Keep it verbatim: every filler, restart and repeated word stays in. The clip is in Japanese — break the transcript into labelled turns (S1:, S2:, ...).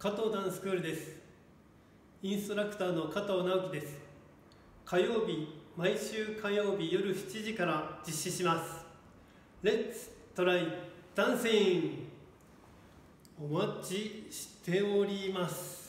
S1: 加藤ダンススクールです。インストラクターの加藤直樹です。火曜日、毎週火曜日夜しちじから実施します。レッツトライダンシング、お待ちしております。